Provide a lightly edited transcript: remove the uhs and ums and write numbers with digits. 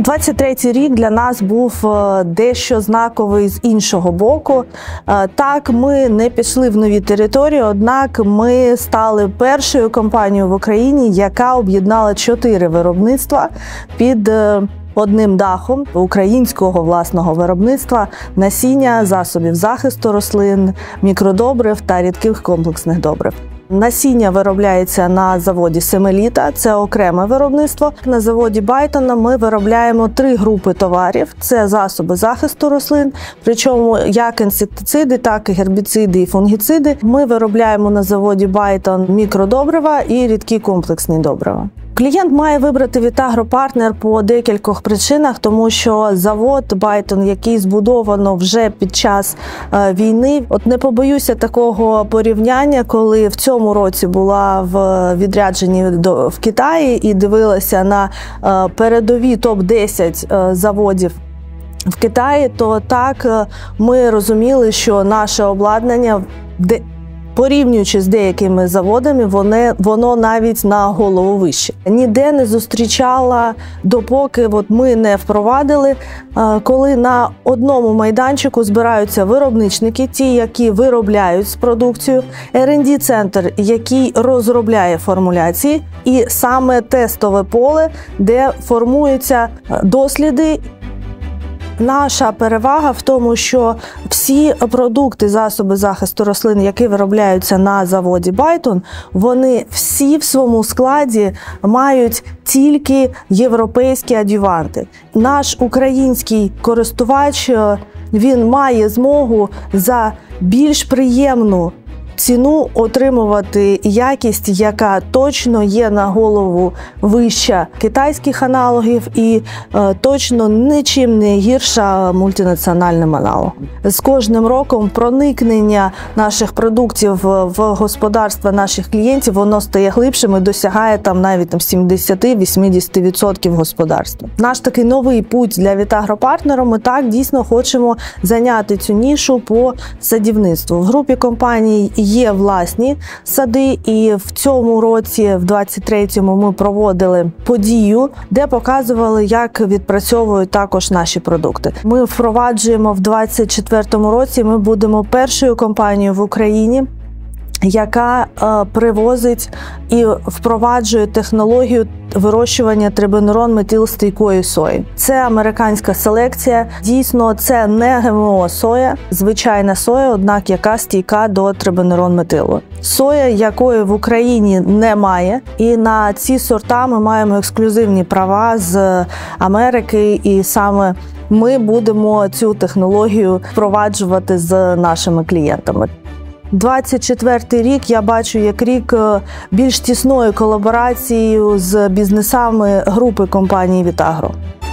23-й рік для нас був дещо знаковий з іншого боку. Так, ми не пішли в нові території, однак ми стали першою компанією в Україні, яка об'єднала 4 виробництва під одним дахом українського власного виробництва насіння, засобів захисту рослин, мікродобрив та рідких комплексних добрив. Насіння виробляється на заводі Семеліта, це окреме виробництво. На заводі Байтона ми виробляємо 3 групи товарів. Це засоби захисту рослин, причому як інсектициди, так і гербіциди і фунгіциди. Ми виробляємо на заводі Байтон мікродобрива і рідкі комплексні добрива. Клієнт має вибрати Vitaagro партнер по декількох причинах, тому що завод Байтон, який збудовано вже під час війни, не побоюся такого порівняння, коли в цьому році була в відрядженні в Китаї і дивилася на передові топ-10 заводів в Китаї, то так ми розуміли, що наше обладнання, порівнюючи з деякими заводами, воно навіть на голову вище. Ніде не зустрічала, допоки ми не впровадили, коли на одному майданчику збираються виробничники, ті, які виробляють продукцію, R&D-центр, який розробляє формуляції, і саме тестове поле, де формуються досліди. Наша перевага в тому, що всі продукти, засоби захисту рослин, які виробляються на заводі Байтон, вони всі в своєму складі мають тільки європейські адюванти. Наш український користувач, він має змогу за більш приємну ціну отримувати якість, яка точно є на голову вища китайських аналогів і точно нічим не гірша мультинаціональним аналогом. З кожним роком проникнення наших продуктів в господарства наших клієнтів, воно стає глибшим і досягає навіть 70-80% господарства. Наш такий новий путь для Vitaagro партнеру, ми так дійсно хочемо зайняти цю нішу по садівництву. В групі компаній є власні сади, і в цьому році, в 23-му, ми проводили подію, де показували, як відпрацьовують також наші продукти. Ми впроваджуємо в 24-му році, ми будемо першою компанією в Україні, яка привозить і впроваджує технологію вирощування трибенурон-метилстійкої сої. Це американська селекція. Дійсно, це не ГМО соя, звичайна соя, однак яка стійка до трибенурон-метилу. Соя, якої в Україні немає, і на ці сорта ми маємо ексклюзивні права з Америки, і саме ми будемо цю технологію впроваджувати з нашими клієнтами. 24-й рік я бачу як рік більш тісної колаборації з бізнесами групи компанії Vitaagro.